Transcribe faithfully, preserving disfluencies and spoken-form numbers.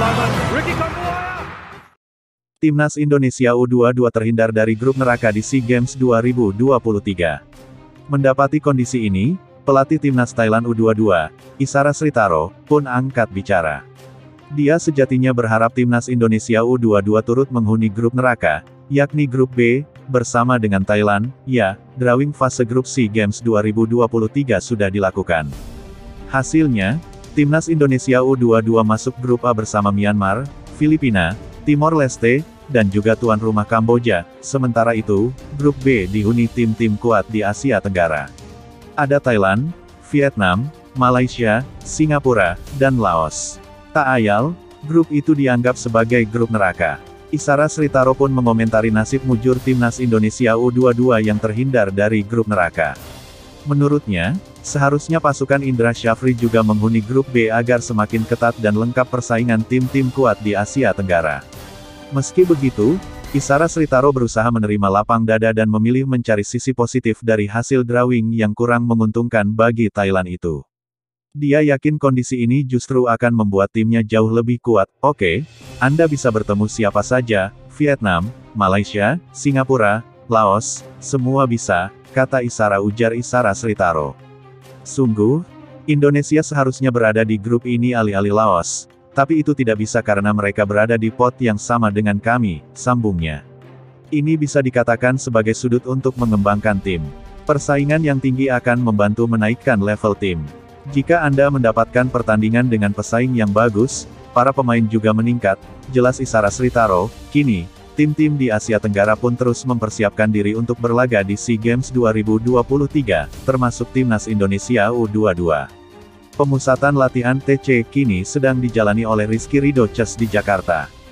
Timnas Indonesia U dua puluh dua terhindar dari grup neraka di SEA Games dua ribu dua puluh tiga. Mendapati kondisi ini, pelatih Timnas Thailand U dua puluh dua, Isara Sritaro, pun angkat bicara. Dia sejatinya berharap Timnas Indonesia U dua puluh dua turut menghuni grup neraka, yakni grup B, bersama dengan Thailand. Ya, drawing fase grup SEA Games dua ribu dua puluh tiga sudah dilakukan. Hasilnya, Timnas Indonesia U dua puluh dua masuk grup A bersama Myanmar, Filipina, Timor Leste, dan juga tuan rumah Kamboja. Sementara itu, grup B dihuni tim-tim kuat di Asia Tenggara. Ada Thailand, Vietnam, Malaysia, Singapura, dan Laos. Tak ayal, grup itu dianggap sebagai grup neraka. Isara Sritaro pun mengomentari nasib mujur Timnas Indonesia U dua puluh dua yang terhindar dari grup neraka. Menurutnya, seharusnya pasukan Indra Syafri juga menghuni grup B agar semakin ketat dan lengkap persaingan tim-tim kuat di Asia Tenggara. Meski begitu, Isara Sritaro berusaha menerima lapang dada dan memilih mencari sisi positif dari hasil drawing yang kurang menguntungkan bagi Thailand itu. Dia yakin kondisi ini justru akan membuat timnya jauh lebih kuat. Oke, Anda bisa bertemu siapa saja, Vietnam, Malaysia, Singapura, Laos, semua bisa, kata Isara, ujar Isara Sritaro. Sungguh, Indonesia seharusnya berada di grup ini alih-alih Laos. Tapi itu tidak bisa karena mereka berada di pot yang sama dengan kami, sambungnya. Ini bisa dikatakan sebagai sudut untuk mengembangkan tim. Persaingan yang tinggi akan membantu menaikkan level tim. Jika Anda mendapatkan pertandingan dengan pesaing yang bagus, para pemain juga meningkat, jelas Isara Sritaro. Kini, tim-tim di Asia Tenggara pun terus mempersiapkan diri untuk berlaga di SEA Games dua ribu dua puluh tiga, termasuk Timnas Indonesia U dua puluh dua. Pemusatan latihan T C kini sedang dijalani oleh Rizky Ridho Ces di Jakarta.